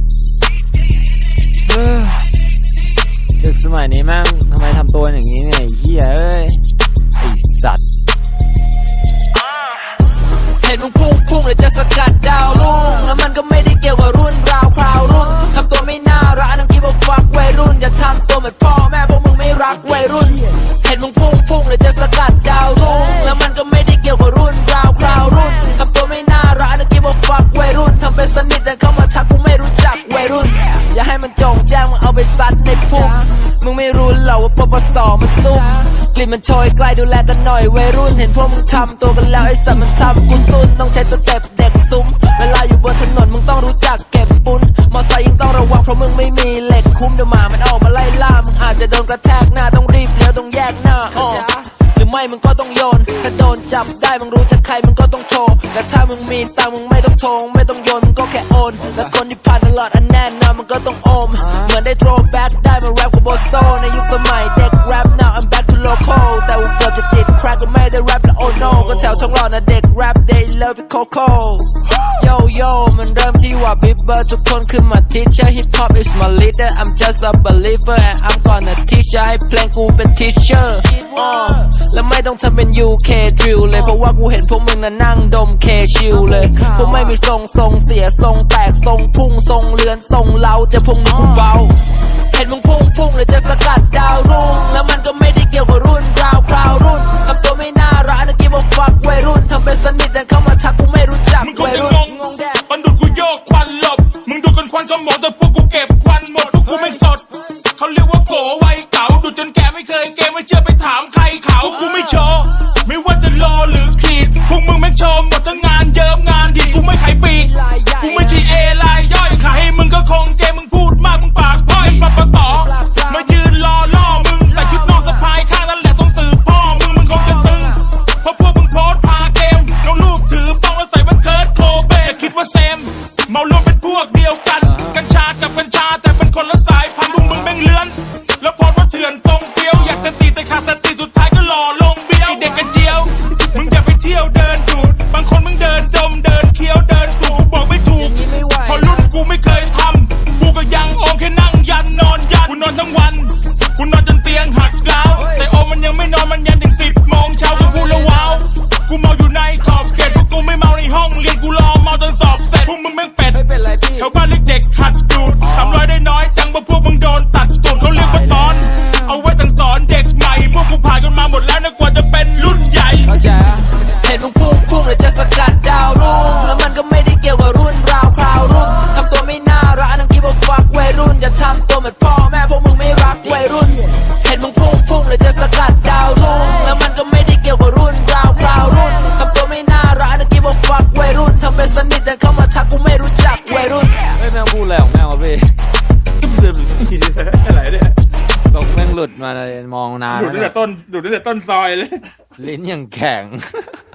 เด็กสมัยนี้แม่งทำไมทำตัวอย่างนี้เนี่ยไอ้เหี้ยเอ้ยไอ้สัตว์เห็นมึงพุ่งเลยจะสกัดดาวรุ่งแล้วมันก็ไม่ได้เกี่ยวกับรุ่นราวคราวรุ่นทำตัวไม่น่ารักนั่งคิดว่าฟักวัยรุ่นอย่าทำตัวเหมือนพ่อแม่พวกมึงไม่รักวัยรุ่นเห็นมึงพุ่งเลยจะสกัดดาวรุ่งแล้วมันก็ไม่ได้เกี่ยวกับรุ่นราวคราวรุ่นทำตัวไม่น่ารักนั่งคิดว่าฟักวัยรุ่นทำเป็นสนิทแต่เข้ามาทักกูไม่รู้จักวัยรุ่นอย่าให้มันจงแจ้งมึงเอาไปซัดในพุ่งมึงไม่รู้หรอว่าปปสมันซุ่มกลิ่นมันโชยใกล้ดูแลกันหน่อยวัยรุ่นเห็นพวกมึงทำตัวกันแล้วไอ้สัตว์มันทำกูซุ่นต้องใช้สเต็ปเด็กซุ้มเวลาอยู่บนถนนมึงต้องรู้จักเก็บปุ้นมอไซค์ยิ่งต้องระวังเพราะมึงไม่มีเหล็กคุ้มเดี๋ยวหมามันออกมาไล่ล่ามึงอาจจะโดนกระแทกหน้าต้องรีบเลี้ยวต้องแยกหน้าหรือไม่มึงก็ต้องโยนถ้าโดนจับได้มึงรู้จักใครมึงก็ต้องโทรแต่ถ้ามึงมีตังมึงไม่ต้องโทรไม่ต้องโยนมึงก็แค่โอนและคนที่ผ่านตลอดอันแน่นอนมึงก็ต้องโอมเหมือนได้โทรแบ็กได้มาแรปกับโบโซในยุคสมัยเด็กแรป now I'm back to local แต่กูเกือบจะติดแคร็กก็ไม่ได้แรปแล้ว oh no ก็แถวท้องหล่อนะเด็กแรป they love it coco yo yo มันเริ่มที่ว่าบิ๊บเบอร์ทุกคนคือมา teacher hip hop is my leader I'm just a believer and I'm gonna teach you ให้เพลงกูเป็น teacher แล้วไม่ต้องทำเป็น UK drill เลยเพราะว่ากูเห็นพวกมึงน่ะนั่งดมเคชิลเลยพวกไม่มีทรงเสียทรงแตกทรงพุ่งทรงเลือนทรงเล้าจะพุ่งนี่กูเบาเห็นมึงพุ่งเลยจะสกัดดาวรุ่งแล้วมันก็ไม่ได้เกี่ยวกับรุ่นราวคราวรุ่นทำตัวไม่น่ารักนั่งคิดว่าฟักวัยรุ่นทำเป็นสนิทแต่เข้ามาทักกูไม่รู้จักวัยรุ่นมันดูดกูโยกควันหลบมึงดูกันควันสมองแต่พวกกูเก็บควันหมดพวกกูไม่สดเขาเรียกว่าโกวัยเก่าดูจนแกไม่เคยเกมไม่เชื่อไปถามใครเขากูไม่โชว์ไม่ว่าจะรอหรือขีดพวกมึงไม่โชว์หมดทั้งงานเยิมงานดีกูไม่ขายปีกกูไม่ใช่เอลายย่อยขายให้มึงก็คงเกมมึงพูดมากมึงปากพ่อยปปสมายืนรอล่อมึงใส่ชุดนอกสะพายข้างนั่นแหละต้องสื่อพ่อมึงคงจะตึงเพราะพวกมึงโพสพาเกมลงรูปถือป้องแล้วใส่บันเคิร์ดโคเบคิดว่าเซมเมารวมเป็นพวกเดียวกันกัญชากับกัญชาแต่เป็นคนละสายพันธุ์พวกมึงแม่งเลื้อนแล้วโพสว่าเถื่อนทรงเฟี้ยวอยากสติแต่ขาดสติสุดท้ายก็หล่อลงเบี้ยวเด็กกันเจียวมึงอย่าไปเที่ยวเดินดูดบางคนมึงเดินดมเดินเคี้ยวเดินสูบบอกไม่ถูกพอรุ่นกูไม่เคยทำกูก็ยังโอมแค่นั่งยันนอนยันกูนอนทั้งวันกูนอนจนเตียงหักร้าวแต่โอมมันยังไม่นอนมันยันถึง10 โมงเช้ากูพูดแล้วว้าวกูเมาอยู่ในขอบเขตพวกกูไม่เมาในห้องเรียนกูรอเมาจนสอบเสร็จพวกมึงแม่งเป็ดชาวบ้านเรียกเด็กหัดดูด300ได้น้อยจังว่าพวกมึงโดนตัดตูดเขาเรียกว่าตอนเอาไว้สั่งสอนเด็กใหม่พวกกูผ่านกันมาหมดแล้วนะกว่าจะเป็นรุ่นใหญ่เห็นมึงพุ่งเลยจะสกัดดาวรุ่งแล้วมันก็ไม่ได้เกี่ยวกับรุ่นราวคราวรุ่นทำตัวไม่น่ารักนั่งคิดว่าฟักวัยรุ่นอย่าทำตัวเหมือนพ่อแม่พวกมึงไม่รักวัยรุ่นเห็นมึงพุ่งเลยจะสกัดดาวรุ่งแล้วมันก็ไม่ได้เกี่ยวกับรุ่นราวคราวรุ่นทำตัวไม่น่ารักนั่งคิดว่าฟักวัยรุ่นทำเป็นสนิทแต่เข้ามาทักกูไม่รู้จักวัยรุ่นแม่งพูดอะไรของแม่งวะพี่อะไรเนี่ยตกแม่งหลุดมาเลยมองนานดูดตั้งแต่ต้นซอยเลยลิ้นยังแข็ง